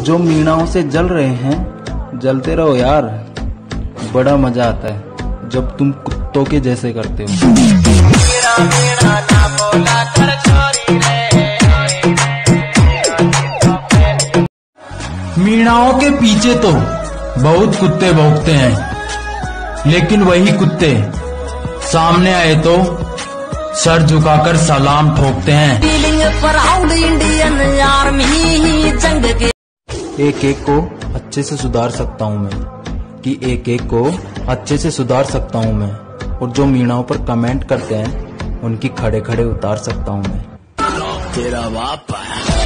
जो मीणाओं से जल रहे हैं, जलते रहो यार। बड़ा मजा आता है जब तुम कुत्तों के जैसे करते हो। मीणाओं के पीछे तो बहुत कुत्ते भौंकते हैं, लेकिन वही कुत्ते सामने आए तो सर झुकाकर सलाम ठोकते हैं। एक एक को अच्छे से सुधार सकता हूँ मैं, कि एक एक को अच्छे से सुधार सकता हूँ मैं, और जो मीणाओं पर कमेंट करते हैं उनकी खड़े खड़े उतार सकता हूँ मैं। तेरा बाप